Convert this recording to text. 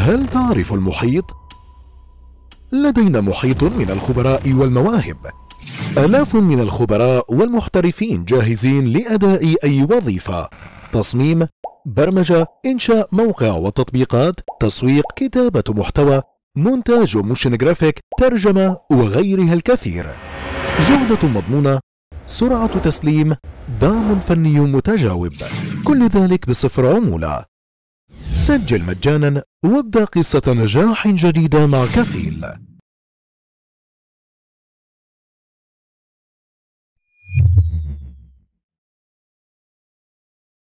هل تعرف المحيط؟ لدينا محيط من الخبراء والمواهب. آلاف من الخبراء والمحترفين جاهزين لأداء أي وظيفة: تصميم، برمجة، إنشاء موقع وتطبيقات، تسويق، كتابة محتوى، مونتاج وموشن جرافيك، ترجمة وغيرها الكثير. جودة مضمونة، سرعة تسليم، دعم فني متجاوب، كل ذلك بصفر عمولة. سجل مجانا وابدأ قصة نجاح جديدة مع كفيل.